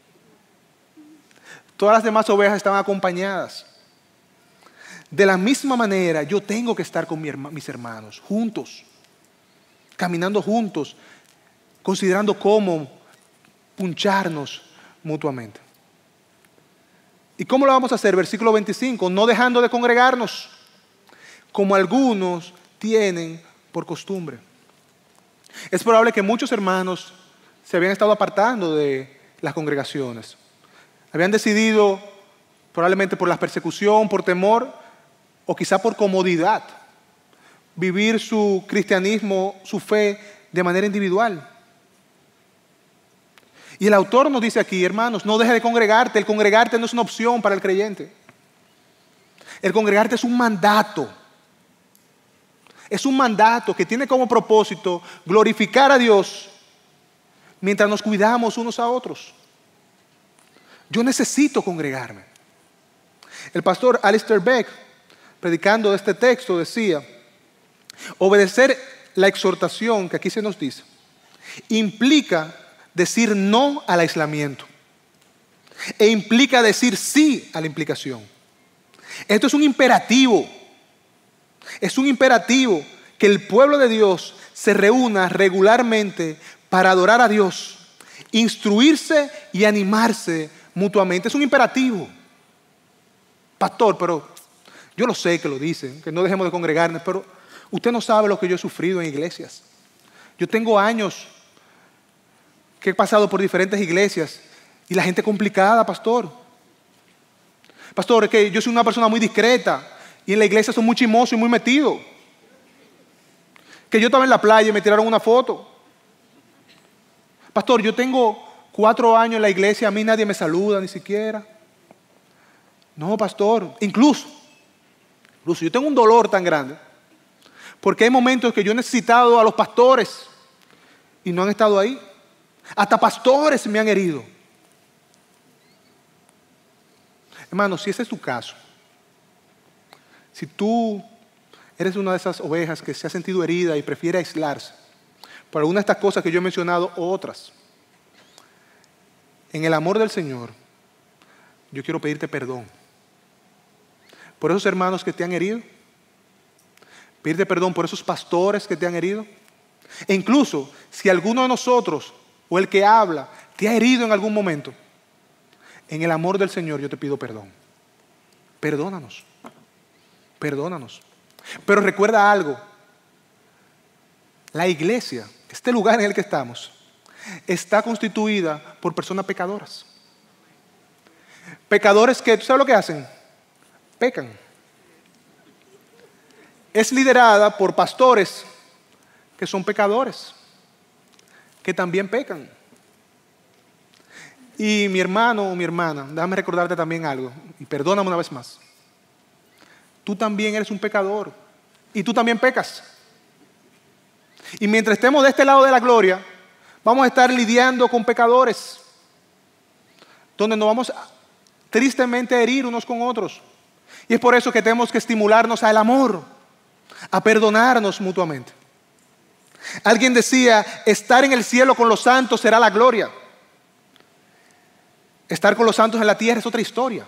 Todas las demás ovejas estaban acompañadas. De la misma manera, yo tengo que estar con mi herma, mis hermanos, juntos, caminando juntos, considerando cómo puncharnos mutuamente. ¿Y cómo lo vamos a hacer? Versículo veinticinco: no dejando de congregarnos, como algunos tienen por costumbre. Es probable que muchos hermanos se habían estado apartando de las congregaciones. Habían decidido, probablemente por la persecución, por temor, o quizá por comodidad, vivir su cristianismo, su fe, de manera individual. Y el autor nos dice aquí: hermanos, no dejes de congregarte. El congregarte no es una opción para el creyente. El congregarte es un mandato. Es un mandato que tiene como propósito glorificar a Dios mientras nos cuidamos unos a otros. Yo necesito congregarme. El pastor Alistair Beck predicando este texto, decía, obedecer la exhortación que aquí se nos dice, implica decir no al aislamiento e implica decir sí a la implicación. Esto es un imperativo, es un imperativo que el pueblo de Dios se reúna regularmente para adorar a Dios, instruirse y animarse mutuamente. Es un imperativo. Pastor, pero yo lo sé que lo dicen, que no dejemos de congregarnos, pero usted no sabe lo que yo he sufrido en iglesias. Yo tengo años que he pasado por diferentes iglesias y la gente complicada, pastor. Pastor, es que yo soy una persona muy discreta y en la iglesia soy muy chismoso y muy metido. Que yo estaba en la playa y me tiraron una foto. Pastor, yo tengo cuatro años en la iglesia, a mí nadie me saluda ni siquiera. No, pastor, incluso, incluso yo tengo un dolor tan grande porque hay momentos que yo he necesitado a los pastores y no han estado ahí. Hasta pastores me han herido. Hermano, si ese es tu caso, si tú eres una de esas ovejas que se ha sentido herida y prefiere aislarse por alguna de estas cosas que yo he mencionado o otras, en el amor del Señor, yo quiero pedirte perdón por esos hermanos que te han herido, pedirte perdón por esos pastores que te han herido, e incluso si alguno de nosotros o el que habla te ha herido en algún momento, en el amor del Señor yo te pido perdón. Perdónanos, perdónanos. Pero recuerda algo, la iglesia, este lugar en el que estamos, está constituida por personas pecadoras. Pecadores que, ¿tú sabes lo que hacen? Pecan. Es liderada por pastores que son pecadores, que también pecan. Y mi hermano o mi hermana, déjame recordarte también algo, y perdóname una vez más. Tú también eres un pecador, y tú también pecas. Y mientras estemos de este lado de la gloria, vamos a estar lidiando con pecadores, donde nos vamos a, tristemente a herir unos con otros. Y es por eso que tenemos que estimularnos al amor, a perdonarnos mutuamente. Alguien decía, estar en el cielo con los santos será la gloria. Estar con los santos en la tierra es otra historia.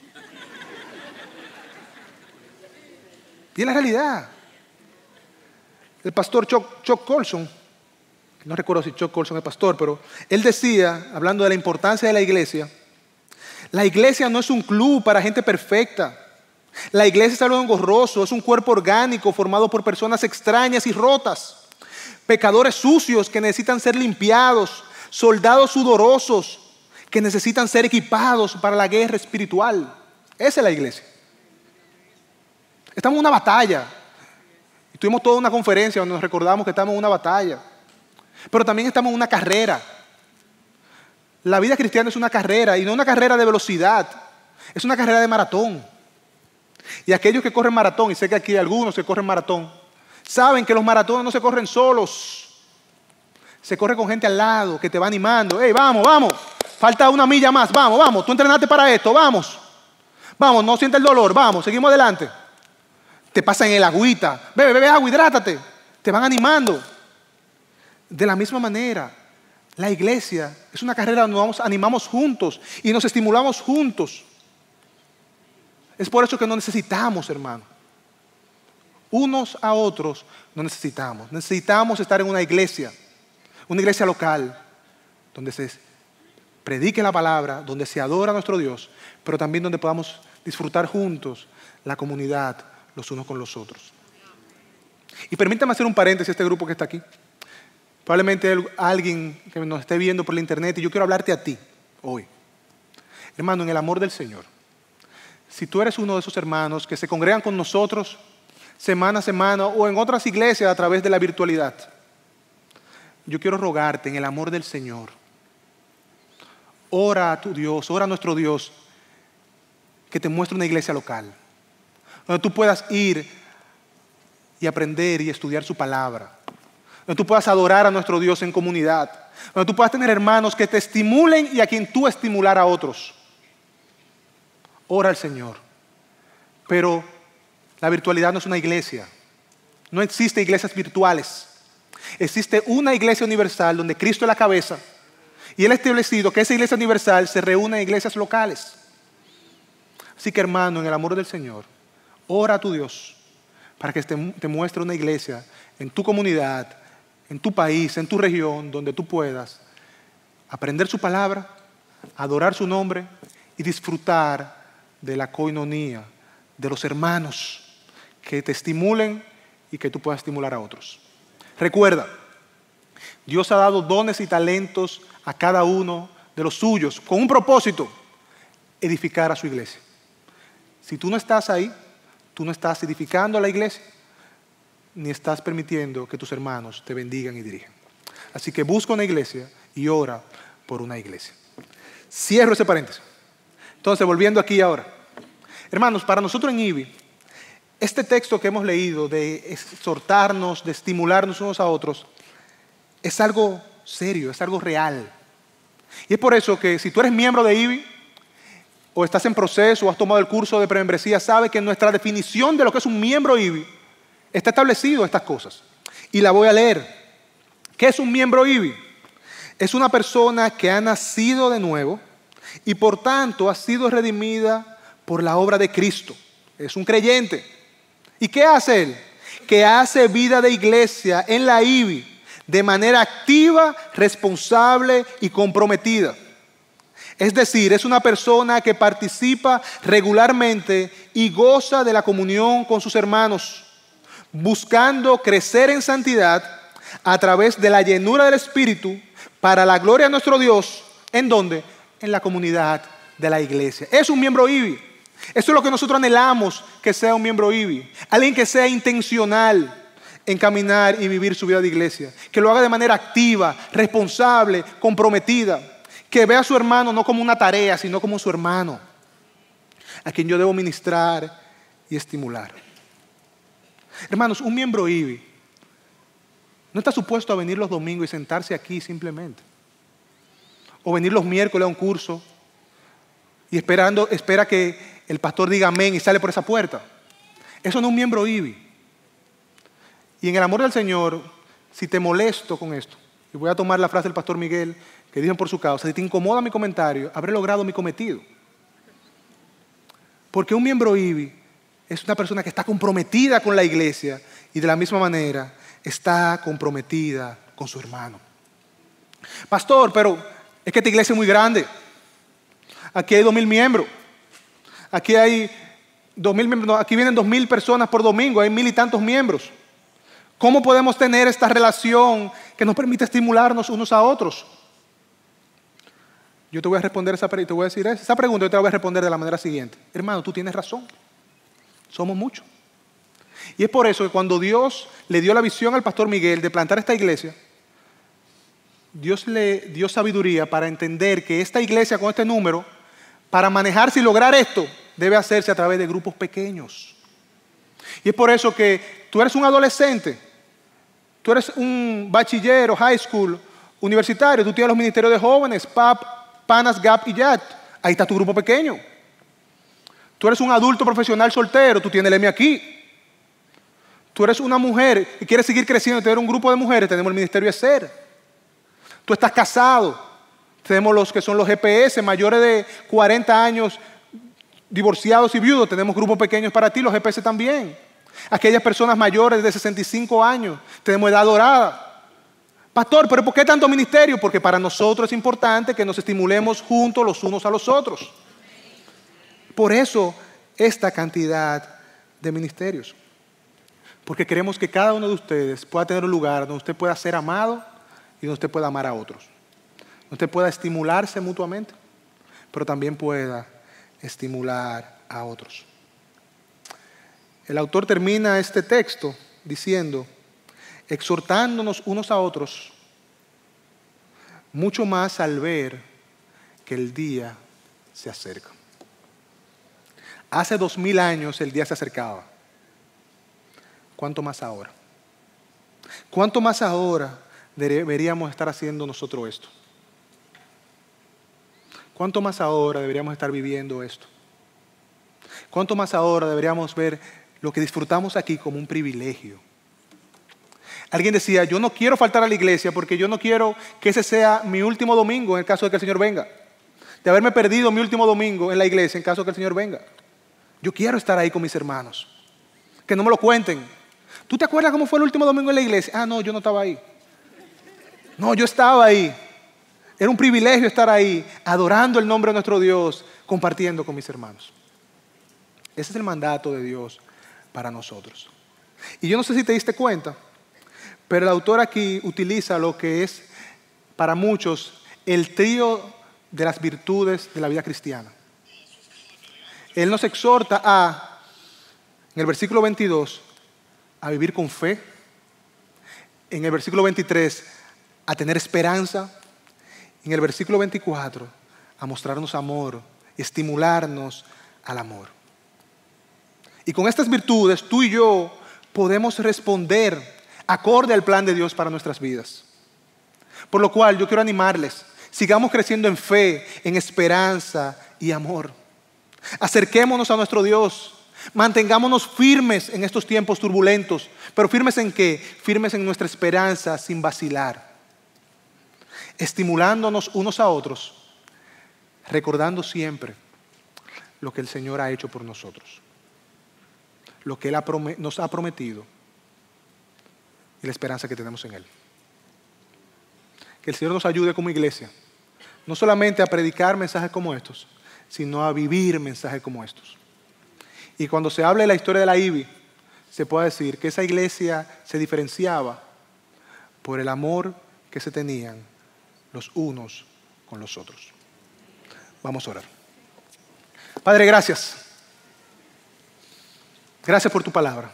Y es la realidad. El pastor Chuck, Chuck Colson, no recuerdo si Chuck Colson es pastor, pero él decía, hablando de la importancia de la iglesia, la iglesia no es un club para gente perfecta. La iglesia es algo engorroso, es un cuerpo orgánico formado por personas extrañas y rotas, pecadores sucios que necesitan ser limpiados, soldados sudorosos que necesitan ser equipados para la guerra espiritual. Esa es la iglesia. Estamos en una batalla. Tuvimos toda una conferencia donde nos recordamos que estamos en una batalla. Pero también estamos en una carrera. La vida cristiana es una carrera, y no una carrera de velocidad. Es una carrera de maratón. Y aquellos que corren maratón, y sé que aquí hay algunos que corren maratón, saben que los maratones no se corren solos. Se corre con gente al lado que te va animando. ¡Hey, vamos, vamos! Falta una milla más, vamos, vamos. Tú entrenaste para esto, vamos. Vamos, no sientes el dolor, vamos, seguimos adelante. Te pasan el agüita. Bebe, bebe agua, hidrátate. Te van animando. De la misma manera, la iglesia es una carrera donde nos animamos juntos y nos estimulamos juntos. Es por eso que no necesitamos, hermano. Unos a otros no necesitamos. Necesitamos estar en una iglesia, una iglesia local, donde se predique la palabra, donde se adora a nuestro Dios, pero también donde podamos disfrutar juntos la comunidad los unos con los otros. Y permítame hacer un paréntesis a este grupo que está aquí. Probablemente alguien que nos esté viendo por la internet, y yo quiero hablarte a ti hoy. Hermano, en el amor del Señor, si tú eres uno de esos hermanos que se congregan con nosotros semana a semana o en otras iglesias a través de la virtualidad, yo quiero rogarte en el amor del Señor, ora a tu Dios, ora a nuestro Dios, que te muestre una iglesia local, donde tú puedas ir y aprender y estudiar su palabra, donde tú puedas adorar a nuestro Dios en comunidad, donde tú puedas tener hermanos que te estimulen y a quien tú estimular a otros. Ora al Señor, pero La virtualidad no es una iglesia. No existe iglesias virtuales. Existe una iglesia universal donde Cristo es la cabeza y Él ha establecido que esa iglesia universal se reúne en iglesias locales. Así que, hermano, en el amor del Señor, ora a tu Dios para que te, te muestre una iglesia en tu comunidad, en tu país, en tu región, donde tú puedas aprender su palabra, adorar su nombre y disfrutar de la coinonía, de los hermanos que te estimulen y que tú puedas estimular a otros. Recuerda, Dios ha dado dones y talentos a cada uno de los suyos con un propósito: edificar a su iglesia. Si tú no estás ahí, tú no estás edificando a la iglesia, ni estás permitiendo que tus hermanos te bendigan y dirijan. Así que busca una iglesia y ora por una iglesia. Cierro ese paréntesis. Entonces, volviendo aquí ahora. Hermanos, para nosotros en I B I, este texto que hemos leído de exhortarnos, de estimularnos unos a otros, es algo serio, es algo real. Y es por eso que si tú eres miembro de I B I, o estás en proceso, o has tomado el curso de premembresía, sabes que en nuestra definición de lo que es un miembro I B I está establecido estas cosas. Y la voy a leer. ¿Qué es un miembro I B I? Es una persona que ha nacido de nuevo y por tanto ha sido redimida por la obra de Cristo. Es un creyente. ¿Y qué hace él? Que hace vida de iglesia en la I B I de manera activa, responsable y comprometida. Es decir, es una persona que participa regularmente y goza de la comunión con sus hermanos, buscando crecer en santidad a través de la llenura del Espíritu para la gloria de nuestro Dios. ¿En dónde? En la comunidad de la iglesia. Es un miembro I B I. Eso es lo que nosotros anhelamos que sea un miembro I B I. Alguien que sea intencional en caminar y vivir su vida de iglesia. Que lo haga de manera activa, responsable, comprometida. Que vea a su hermano no como una tarea, sino como su hermano, a quien yo debo ministrar y estimular. Hermanos, un miembro I B I no está supuesto a venir los domingos y sentarse aquí simplemente. O venir los miércoles a un curso y esperando, espera que el pastor diga amén y sale por esa puerta. Eso no es un miembro I B I. Y en el amor del Señor, si te molesto con esto, y voy a tomar la frase del pastor Miguel que dijo por su causa: si te incomoda mi comentario, habré logrado mi cometido. Porque un miembro I B I es una persona que está comprometida con la iglesia y de la misma manera está comprometida con su hermano. Pastor, pero es que esta iglesia es muy grande. Aquí hay dos mil miembros. Aquí hay dos mil miembros. No, aquí vienen dos mil personas por domingo. Hay mil y tantos miembros. ¿Cómo podemos tener esta relación que nos permite estimularnos unos a otros? Yo te voy a responder esa pregunta, te voy a decir esa, esa pregunta, yo te la voy a responder de la manera siguiente. Hermano, tú tienes razón. Somos muchos. Y es por eso que cuando Dios le dio la visión al pastor Miguel de plantar esta iglesia, Dios le dio sabiduría para entender que esta iglesia con este número, para manejarse y lograr esto, debe hacerse a través de grupos pequeños. Y es por eso que tú eres un adolescente, tú eres un bachiller o high school, universitario, tú tienes los ministerios de jóvenes, P A P, Panas, Gap y Y A T. Ahí está tu grupo pequeño. Tú eres un adulto profesional soltero, tú tienes el M aquí. Tú eres una mujer y quieres seguir creciendo y tener un grupo de mujeres, tenemos el ministerio de ser. Tú estás casado, tenemos los que son los G P S, mayores de cuarenta años, divorciados y viudos, tenemos grupos pequeños para ti, los G P S también. Aquellas personas mayores de sesenta y cinco años, tenemos edad dorada. Pastor, ¿pero por qué tanto ministerio? Porque para nosotros es importante que nos estimulemos juntos los unos a los otros. Por eso, esta cantidad de ministerios. Porque queremos que cada uno de ustedes pueda tener un lugar donde usted pueda ser amado y donde usted pueda amar a otros. Donde usted pueda estimularse mutuamente, pero también pueda estimular a otros. El autor termina este texto diciendo: exhortándonos unos a otros, mucho más al ver que el día se acerca. Hace dos mil años el día se acercaba. ¿Cuánto más ahora? ¿Cuánto más ahora deberíamos estar haciendo nosotros esto? ¿Cuánto más ahora deberíamos estar viviendo esto? ¿Cuánto más ahora deberíamos ver lo que disfrutamos aquí como un privilegio. Alguien decía, yo no quiero faltar a la iglesia porque yo no quiero que ese sea mi último domingo en el caso de que el Señor venga. De haberme perdido mi último domingo en la iglesia en caso de que el Señor venga. Yo quiero estar ahí con mis hermanos. Que no me lo cuenten. ¿Tú te acuerdas cómo fue el último domingo en la iglesia? Ah, no, yo no estaba ahí. No, yo estaba ahí. Era un privilegio estar ahí, adorando el nombre de nuestro Dios, compartiendo con mis hermanos. Ese es el mandato de Dios para nosotros. Y yo no sé si te diste cuenta, pero el autor aquí utiliza lo que es para muchos el trío de las virtudes de la vida cristiana. Él nos exhorta a, en el versículo veintidós, a vivir con fe. En el versículo veintitrés, a tener esperanza. En el versículo veinticuatro, a mostrarnos amor, estimularnos al amor. Y con estas virtudes, tú y yo podemos responder acorde al plan de Dios para nuestras vidas. Por lo cual yo quiero animarles, sigamos creciendo en fe, en esperanza y amor. Acerquémonos a nuestro Dios, mantengámonos firmes en estos tiempos turbulentos. ¿Pero firmes en qué? Firmes en nuestra esperanza sin vacilar. Estimulándonos unos a otros, recordando siempre lo que el Señor ha hecho por nosotros, lo que Él ha prom- nos ha prometido y la esperanza que tenemos en Él. Que el Señor nos ayude como iglesia, no solamente a predicar mensajes como estos, sino a vivir mensajes como estos. Y cuando se habla de la historia de la I B I, se puede decir que esa iglesia se diferenciaba por el amor que se tenían los unos con los otros. Vamos a orar. Padre, gracias. Gracias por tu palabra.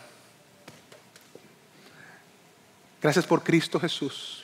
Gracias por Cristo Jesús.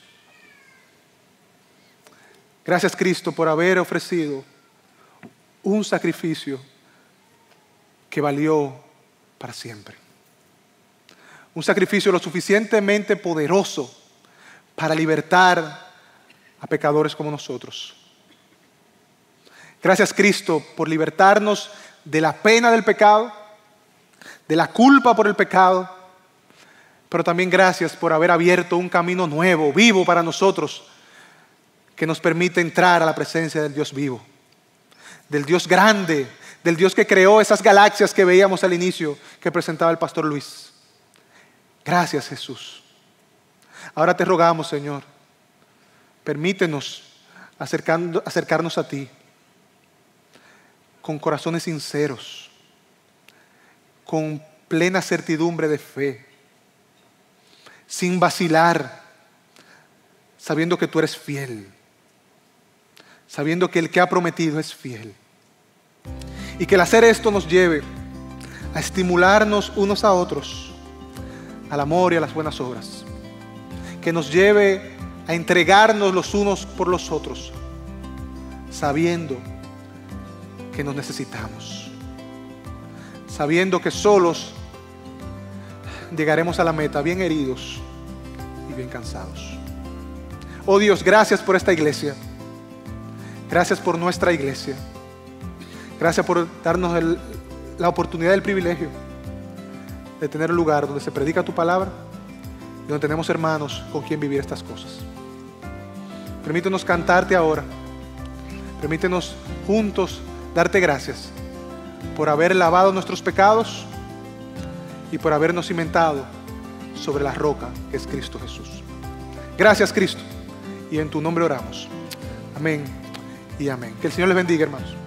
Gracias, Cristo, por haber ofrecido un sacrificio que valió para siempre. Un sacrificio lo suficientemente poderoso para libertar a pecadores como nosotros. Gracias, Cristo, por libertarnos de la pena del pecado, de la culpa por el pecado, pero también gracias por haber abierto un camino nuevo, vivo para nosotros, que nos permite entrar a la presencia del Dios vivo, del Dios grande, del Dios que creó esas galaxias que veíamos al inicio, que presentaba el pastor Luis. Gracias, Jesús. Ahora te rogamos, Señor, permítenos acercando, acercarnos a ti con corazones sinceros, con plena certidumbre de fe, sin vacilar, sabiendo que tú eres fiel, sabiendo que el que ha prometido es fiel. Y que el hacer esto nos lleve a estimularnos unos a otros, al amor y a las buenas obras. Que nos lleve a entregarnos los unos por los otros, sabiendo que nos necesitamos, sabiendo que solos llegaremos a la meta bien heridos y bien cansados. Oh Dios, gracias por esta iglesia. Gracias por nuestra iglesia. Gracias por darnos el, la oportunidad y el privilegio de tener un lugar donde se predica tu palabra y donde tenemos hermanos con quien vivir estas cosas. Permítenos cantarte ahora. Permítenos juntos darte gracias por haber lavado nuestros pecados y por habernos cimentado sobre la roca que es Cristo Jesús. Gracias, Cristo, y en tu nombre oramos. Amén y amén. Que el Señor les bendiga, hermanos.